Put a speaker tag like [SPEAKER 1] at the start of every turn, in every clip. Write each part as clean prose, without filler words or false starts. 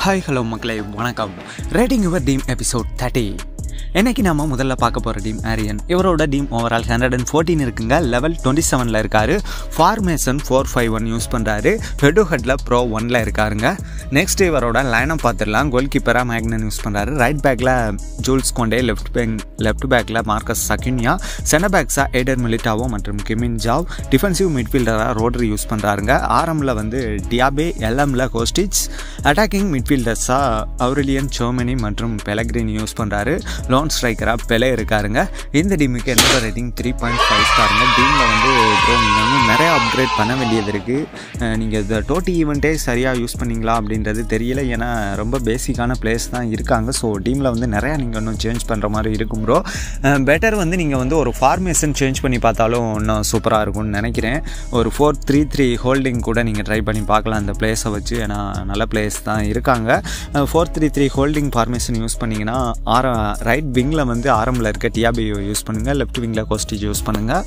[SPEAKER 1] Hi hello மக்களே வணக்கம். Rating your team episode 30. இன்றைக்கி நம்ம முதல்ல பார்க்க போகிற டீம் ஆரியன். இவரோட டீம் ஓவரால் 114 இருக்குங்க. லெவல் 27 இருக்கார். ஃபார்மேஷன் 4-5-1 யூஸ் பண்ணுறாரு. ஹெட் டு ஹெட்டில் ப்ரோ 1 இருக்காருங்க. நெக்ஸ்ட் இவரோட லைனப் பார்த்துடலாம். கோல் கீப்பராக மேக்னன் யூஸ் பண்ணுறாரு. ரைட் பேக்கில் 𝐓𝐡𝐢𝐬 லெஃப்ட் பேக்கில் மார்க்கஸ் சக்யூனியா, சென்டர் பேக்ஸாக 𝐂𝐨𝐬𝐲𝐫𝐢𝐬𝐲 மற்றும் கிமின் ஜாவ், டிஃபென்சிவ் மிட்ஃபீல்டராக ரோட்ரி யூஸ் பண்ணுறாருங்க. ஆரம்பில் வந்து டியாபே, எல்எம்ல கோஸ்டிச், அட்டாக்கிங் மிட்ஃபீல்டர்ஸாக 𝐓𝐻𝐻𝐿 மற்றும் பெலக்ரினி யூஸ் பண்ணுறாரு. லோன் ஸ்ட்ரைக்கராக பெலே இருக்காருங்க. இந்த டீமுக்கு என்னோட ரேட்டிங் 3.5 ஸ்டாருங்க. டீமில் வந்து நீங்கள் இன்னும் நிறையா அப்கிரேட் பண்ண வேண்டியது இருக்குது. நீங்கள் இந்த டோட்டி ஈவெண்ட்டே சரியாக யூஸ் பண்ணிங்களா அப்படின்றது தெரியல. ஏன்னா ரொம்ப பேசிக்கான பிளேஸ் தான் இருக்காங்க. ஸோ டீமில் வந்து நிறையா நீங்கள் இன்னும் சேஞ்ச் பண்ணுற மாதிரி இருக்கும் ப்ரோ. பெட்டர் வந்து நீங்கள் வந்து ஒரு ஃபார்மேஷன் சேஞ்ச் பண்ணி பார்த்தாலும் இன்னும் சூப்பராக இருக்கும்னு நினைக்கிறேன். ஒரு 4-3-3 ஹோல்டிங் கூட நீங்கள் ட்ரை பண்ணி பார்க்கலாம் அந்த பிளேஸை வச்சு. ஏன்னா நல்ல பிளேஸ் தான் இருக்காங்க. 4-3-3 ஹோல்டிங் ஃபார்மேஷன் யூஸ் பண்ணிங்கன்னா ரைட் விங்கில் வந்து ஆரம்பில் இருக்க டியாபியோ யூஸ் பண்ணுங்கள். லெஃப்ட் விங்கில் கோஸ்டிச் யூஸ் பண்ணுங்கள்.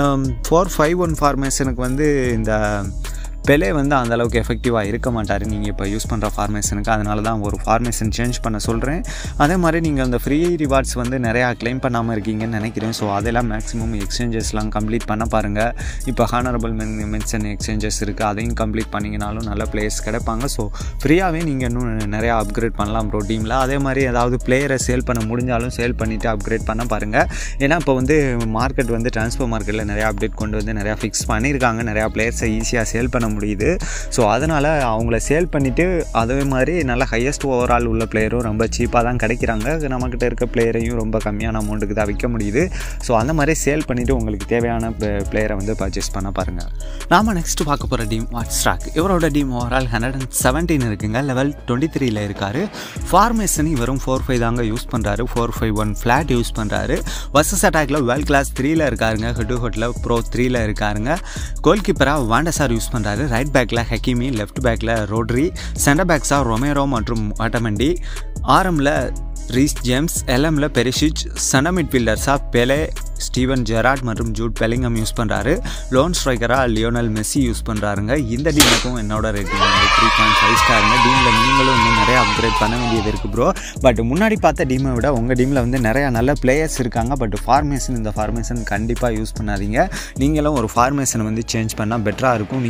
[SPEAKER 1] 4-5-1 ஃபார்மேஷனுக்கு வந்து இந்த பெலே வந்து அந்தளவுக்கு எஃபெக்டிவாக இருக்க மாட்டார் நீங்கள் இப்போ யூஸ் பண்ணுற ஃபார்மேஷனுக்கு. அதனால தான் ஒரு ஃபார்மேஷன் சேஞ்ச் பண்ண சொல்கிறேன். அதே மாதிரி நீங்கள் அந்த ஃப்ரீ ரிவார்ட்ஸ் வந்து நிறையா கிளைம் பண்ணாமல் இருக்கீங்கன்னு நினைக்கிறேன். ஸோ அதெல்லாம் மேக்ஸிமம் எக்ஸ்சேஞ்சஸ்லாம் கம்ப்ளீட் பண்ண பாருங்கள். இப்போ ஹானரபிள் மென்ஷன் எக்ஸ்சேஞ்சஸ் இருக்குது. அதையும் கம்ப்ளீட் பண்ணிங்கனாலும் நல்ல பிளேயர்ஸ் கிடைப்பாங்க. ஸோ ஃப்ரீயாகவே நீங்கள் இன்னும் நிறையா அப்கிரேட் பண்ணலாம் ப்ரோ டீமில். அதே மாதிரி ஏதாவது பிளேயரை சேல் பண்ண முடிஞ்சாலும் சேல் பண்ணிவிட்டு அப்கிரேட் பண்ண பாருங்கள். ஏன்னா இப்போ வந்து மார்க்கெட் வந்து ட்ரான்ஸ்ஃபர் மார்க்கெட்டில் நிறையா அப்டேட் கொண்டு வந்து நிறையா ஃபிக்ஸ் பண்ணியிருக்காங்க. நிறையா பிளேயர்ஸை ஈஸியாக சேல் பண்ண முடியுது. ஸோ அதனால் அவங்கள சேல் பண்ணிவிட்டு அதே மாதிரி நல்ல ஹையஸ்ட் ஓவரால் உள்ள பிளேயரும் ரொம்ப சீப்பாக தான் கிடைக்கிறாங்க. நம்மக்கிட்ட இருக்க பிளேயரையும் ரொம்ப கம்மியான அமௌண்ட்டுக்கு தான் விற்க முடியுது. ஸோ அந்த மாதிரி சேல் பண்ணிவிட்டு உங்களுக்கு தேவையான பிளேயரை வந்து பர்ச்சேஸ் பண்ண பாருங்கள். நாம் நெக்ஸ்ட் பார்க்க போகிற டீம் வாட்ஸ்டாக். இவரோட டீம் ஓவரால் 117 இருக்குங்க. லெவல் 23 இருக்கார். ஃபார்மேஷன் இவரும் 4-5 தாங்க யூஸ் பண்ணுறாரு. 4-5-1 ஃப்ளாட் யூஸ் பண்ணுறாரு. வர்சஸ் அட்டாக்ல வேர்ல்ட் கிளாஸ் 3 இருக்காருங்க. ஹெட் டு ஹெட்டில் ப்ரோ 3 இருக்காருங்க. கோல் கீப்பராக வாண்டசார் யூஸ் பண்ணுறாரு. ரைட் பேக்கில் ஹக்கீமி, லெஃப்ட் பேக்கில் ரோட்ரி, சென்டர் பேக்ஸாக ரொமேரோ மற்றும் ஆட்டமெண்டி, ஆரம்பில் ரீஸ் ஜேம்ஸ், எல்எம்ல பெரிஷிச், சென்டர் மிட்ஃபீல்டர்ஸாக பெலே, ஸ்டீவன் ஜெரார்ட் மற்றும் ஜூட் பெலிங்கம் யூஸ் பண்ணுறாரு. லோன் ஸ்ட்ரைக்கராக லியோனல் மெஸ்ஸி யூஸ் பண்ணுறாருங்க. இந்த டீமுக்கும் என்னோட ரேட்டிங் வந்து 3.5 ஸ்டாருங்க. டீமில் நீங்களும் இன்னும் நிறையா அப்கிரேட் பண்ண வேண்டியது இருக்குது ப்ரோ. பட் முன்னாடி பார்த்த டீமை விட உங்கள் டீமில் வந்து நிறையா நல்ல பிளேயர்ஸ் இருக்காங்க. பட் இந்த ஃபார்மேஷன் கண்டிப்பாக யூஸ் பண்ணாதீங்க. நீங்களும் ஒரு ஃபார்மேஷனை வந்து சேஞ்ச் பண்ணால் பெட்டராக இருக்கும்.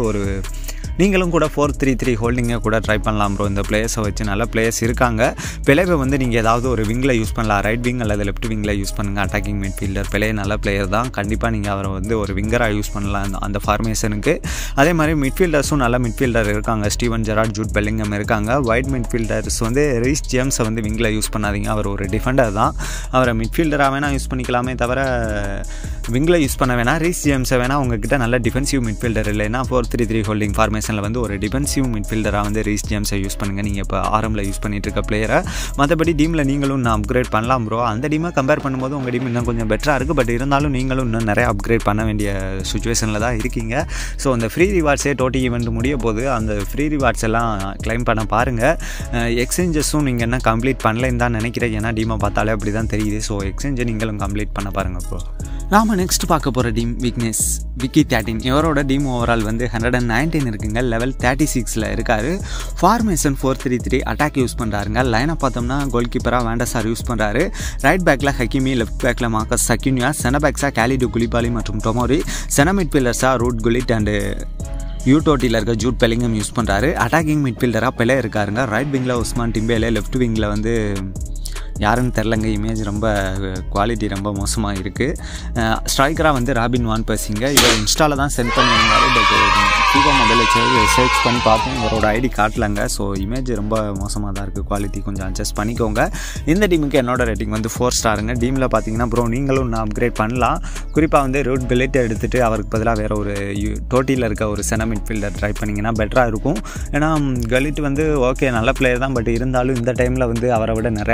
[SPEAKER 1] நீங்களும் கூட 4-3-3 ஹோல்டிங்கை கூட ட்ரை பண்ணலாம் ப்ரோ. இந்த பிளேயர்ஸை வச்சு நல்ல பிளேயர்ஸ் இருக்காங்க. பெலேவை வந்து நீங்கள் ஏதாவது ஒரு விங்கில் யூஸ் பண்ணலாம். ரைட் விங் அல்லது லெஃப்ட் விங்கில் யூஸ் பண்ணுங்கள். அட்டாக்கிங் மிட்ஃபீல்டர் பெலே நல்ல பிளேயர் தான். கண்டிப்பாக நீங்கள் அவரை வந்து ஒரு விங்கராக யூஸ் பண்ணலாம் அந்த ஃபார்மேஷனுக்கு. அதே மாதிரி மிட்ஃபீல்டர்ஸும் நல்ல மிட்ஃபீல்டர் இருக்காங்க. ஸ்டீவன் ஜெரார்ட், ஜூட் பெலிங்கம் இருக்காங்க. வைட் மிட்ஃபீல்டர்ஸ் வந்து ரீஸ் ஜேம்ஸை வந்து விங்கில் யூஸ் பண்ணாதீங்க. அவர் ஒரு டிஃபெண்டர் தான். அவரை மிட்ஃபீல்டராக வேணால் யூஸ் பண்ணிக்கலாமே தவிர விங்கில் யூஸ் பண்ண வேணாம். ரீஸ் ஜேம்ஸை வேணால் உங்ககிட்ட நல்ல டிஃபென்சிவ் மிட்ஃபீல்டர் இல்லைன்னா 4-3-3 ஹோல்டிங் ஃபார்மேஷனில் வந்து ஒரு டிஃபென்சிவ் மிட்ஃபீல்டராக வந்து ரீஸ் ஜேம்ஸை யூஸ் பண்ணுங்கள். நீங்கள் இப்போ ஆரம்பில் யூஸ் பண்ணிட்டு இருக்க பிளேயரை. மற்றபடி டீமில் நீங்களும் இன்னும் அப்கிரேட் பண்ணலாம் ப்ரோ. அந்த டீமை கம்பேர் பண்ணும்போது உங்கள் டீம் இன்னும் கொஞ்சம் பெட்டராக இருக்குது. பட் இருந்தாலும் நீங்களும் இன்னும் நிறைய அப்கிரேட் பண்ண வேண்டிய சுச்சுவேஷனில் தான் இருக்கீங்க. ஸோ அந்த ஃப்ரீ ரிவார்ட்ஸே டோட்டி ஈவெண்ட் முடிய போது அந்த ஃப்ரீ ரிவார்ட்ஸ் எல்லாம் கிளைம் பண்ண பாருங்கள். எக்ஸ்சேஞ்சஸும் நீங்கள் என்ன கம்ப்ளீட் பண்ணலைன்னு தான் நினைக்கிறேன். ஏன்னா டீமை பார்த்தாலே அப்படி தான் தெரியுது. ஸோ எக்ஸ்சேஞ்சை நீங்களும் கம்ப்ளீட் பண்ண பாருங்கள் ப்ரோ. நாம் நெக்ஸ்ட் பார்க்க போகிற டீம் விக்கி 13. இவரோட டீம் ஓவரால் வந்து 119 இருக்குங்க. லெவல் 36 இருக்கார். ஃபார்மேஷன் 4-3-3 அட்டாக் யூஸ் பண்ணுறாருங்க. லைனை பார்த்தோம்னா கோல் கீப்பராக வாண்டசார் யூஸ் பண்ணுறாரு. ரைட் பேக்கில் ஹக்கீமி, லெஃப்ட் பேக்கில் மார்க்கஸ் சக்யூனியா, சென்டர் பேக்ஸாக 𝐂𝐨𝐻𝐿 மற்றும் டொமோரி, சென்டர் மிட்ஃபீல்டர்ஸாக ரூட் குலிட் அண்டு யூடோட்டியில் இருக்க ஜூட் பெலிங்கம் யூஸ் பண்ணுறாரு. அட்டாக்கிங் மிட்ஃபீல்டராக பெலே இருக்காருங்க. ரைட் விங்கில் உஸ்மான் டிம்பேலே, லெஃப்ட் விங்கில் வந்து யாருன்னு தெரிலங்க. இமேஜ் ரொம்ப குவாலிட்டி ரொம்ப மோசமாக இருக்குது. ஸ்ட்ரைக்கராக வந்து ராபின் வான் பர்சிங்க. இவர் இன்ஸ்டாவில் தான் சென்ட் பண்ணியிருந்தாரு. பட் FIFA மொபைலில் சர்ச் பண்ணி பார்த்தேன். இவரோட ஐடி காட்டலங்க. ஸோ இமேஜ் ரொம்ப மோசமாக தான் இருக்குது. குவாலிட்டி கொஞ்சம் அட்ஜஸ்ட் பண்ணிக்கோங்க. இந்த டீமுக்கு என்னோட ரேட்டிங் வந்து 4 ஸ்டாருங்க. டீமில் பார்த்தீங்கன்னா ப்ரோ நீங்களும் இன்னும் அப்கிரேட் பண்ணலாம். குறிப்பாக வந்து ரூட் கலிட்டை எடுத்துகிட்டு அவருக்கு பதிலாக வேறு ஒரு டோட்டியில் இருக்க ஒரு சென்டர் மிட்ஃபீல்டர் ட்ரை பண்ணிங்கன்னா பெட்டராக இருக்கும். ஏன்னா கலிட் வந்து ஓகே நல்ல பிளேயர் தான். பட் இருந்தாலும் இந்த டைமில் வந்து அவரை விட நிறையா பெட்டர் பிளேயர்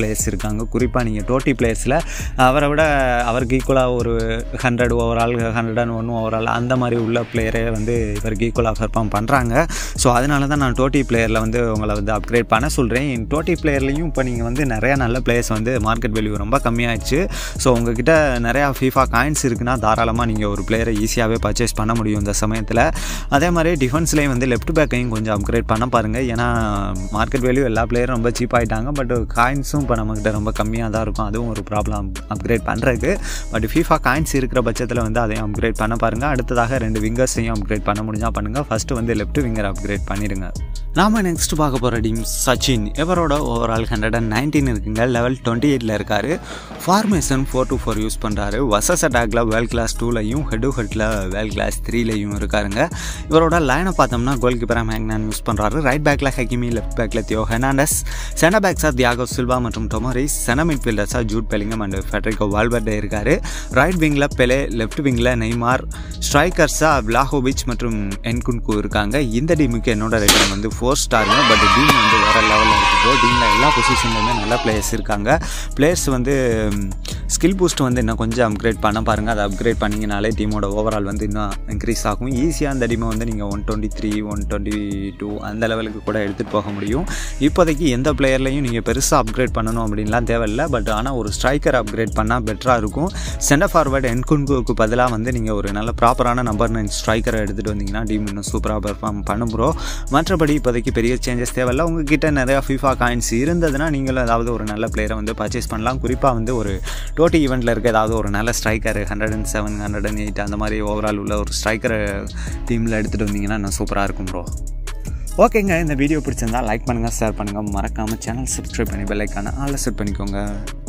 [SPEAKER 1] பிளேயர்ஸ் இருக்காங்க. குறிப்பாக நீங்கள் டோட்டி பிளேயர்ஸில் அவரை விட அவருக்கு ஈக்குவலாக ஒரு 100 ஓவரால் 101 ஓவரால் அந்த மாதிரி உள்ள பிளேயரே வந்து இவருக்கு ஈக்குவலாக பெர்ஃபார்ம் பண்ணுறாங்க. ஸோ அதனால தான் நான் டோட்டி பிளேயரில் வந்து உங்களை வந்து அப்கிரேட் பண்ண சொல்கிறேன். டோட்டி பிளேயர்லேயும் இப்போ நீங்கள் வந்து நிறையா நல்ல பிளேயர்ஸ் வந்து மார்க்கெட் வேல்யூ ரொம்ப கம்மியாகிடுச்சு. ஸோ உங்ககிட்ட நிறையா FIFA காயின்ஸ் இருக்குன்னா தாராளமாக நீங்கள் ஒரு பிளேயரை ஈஸியாகவே பர்ச்சேஸ் பண்ண முடியும் இந்த சமயத்தில். அதே மாதிரி டிஃபென்ஸ்லேயும் வந்து லெஃப்ட் பேக்கையும் கொஞ்சம் அப்கிரேட் பண்ண பாருங்கள். ஏன்னா மார்க்கெட் வேல்யூ எல்லா பிளேயரும் ரொம்ப சீப் ஆகிட்டாங்க. பட் காயின்ஸும் இப்போ நம்மகிட்ட ரொம்ப கம்மியாக தான் இருக்கும். அதுவும் ஒரு ப்ராப்ளம் அப்கிரேட் பண்ணுறதுக்கு. பட் FIFA காயின்ஸ் இருக்கிற பட்சத்தில் வந்து அதையும் அப்கிரேட் பண்ண பாருங்கள். அடுத்ததாக 2 விங்கர்ஸையும் அப்கிரேட் பண்ண முடிஞ்சால் பண்ணுங்கள். ஃபஸ்ட்டு வந்து லெஃப்ட் விங்கர் அப்கிரேட் பண்ணிடுங்க. நாம் நெக்ஸ்ட் பார்க்க போகிற டீம் சச்சின். இவரோட ஓவரால் 119 இருக்குங்க. லெவல் 28 இருக்கார். ஃபார்மேஷன் 4-2-4 யூஸ் பண்ணுறாரு. வர்சஸ் அட்டாக்ல வேர்ல்ட் கிளாஸ் 2லையும் ஹெட் டு ஹெட்டில் வேர்ல்ட் கிளாஸ் 3லையும் இருக்காருங்க. இவரோட லைனை பார்த்தோம்னா கோல் கீப்பராக மேக்னான் யூஸ் பண்ணுறாரு. ரைட் பேக்கில் ஹக்கிமி, லெஃப்ட் பேக்கில் தியோ ஹெர்னாண்டஸ், சென்டர் பேக்ஸாக தியாகோ சில்வா மற்றும் டொமரிஸ், சென்டர் மிட்ஃபீல்டர்ஸாக Jude Bellingham and Federico Valverde இருக்கார். ரைட் விங்கில் பெலே, லெஃப்ட் விங்கில் நெய்மார், ஸ்ட்ரைக்கர்ஸாக வ்லாஹோவிச் மற்றும் என்குன்கு இருக்காங்க. இந்த டீமுக்கு என்னோட ரேட்டிங் வந்து 4 ஸ்டாருங்க. பட் டீம் வந்து வேறு லெவலில் இருக்குது. டீமில் எல்லா பொசிஷன்லையுமே நல்ல பிளேயர்ஸ் இருக்காங்க. பிளேயர்ஸ் வந்து ஸ்கில் பூஸ்ட் வந்து இன்னும் கொஞ்சம் அப்கிரேட் பண்ண பாருங்கள். அதை அப்கிரேட் பண்ணிங்கனாலே டீமோட ஓவரால் வந்து இன்னும் இன்க்ரீஸ் ஆகும். ஈஸியாக அந்த டீமை வந்து நீங்கள் 123, 122 அந்த லெவலுக்கு கூட எடுத்துகிட்டு போக முடியும். இப்போதைக்கு எந்த பிளேயர்லையும் நீங்கள் பெருசாக அப்கிரேட் பண்ணணும் அப்படின்லாம் தேவையில்லை. பட் ஆனால் ஒரு ஸ்ட்ரைக்கர் அப்கிரேட் பண்ணால் பெட்டராக இருக்கும். சென்டர் ஃபார்வர்டு என்குன்குக்கு பதிலாக வந்து நீங்கள் ஒரு நல்ல ப்ராப்பரான நம்பர் 9 ஸ்ட்ரைக்கரை எடுத்துகிட்டு வந்தீங்கன்னா டீம் இன்னும் சூப்பராக பெர்ஃபார்ம் பண்ணும் ப்ரோ. மற்றபடி இப்போதைக்கு பெரிய சேஞ்சஸ் தேவையில்லை. உங்ககிட்ட நிறையா FIFA காயின்ஸ் இருந்ததுன்னா நீங்களும் ஏதாவது ஒரு நல்ல பிளேயரை வந்து பர்ச்சேஸ் பண்ணலாம். குறிப்பாக வந்து ஒரு டோட்டி ஈவெண்ட்டில் இருக்க ஏதாவது ஒரு நல்ல ஸ்ட்ரைக்கர் 107, 108 அந்த மாதிரி ஓவரால் உள்ள ஒரு ஸ்ட்ரைக்கரை டீமில் எடுத்துகிட்டு வந்தீங்கன்னா இன்னும் சூப்பராக இருக்கும் ப்ரோ. ஓகேங்க, இந்த வீடியோ பிடிச்சிருந்தால் லைக் பண்ணுங்கள், ஷேர் பண்ணுங்கள். மறக்காமல் சேனல் சப்ஸ்கிரைப் பண்ணி பெல் ஐக்கானை ஆல்ல செட் பண்ணிக்கோங்க.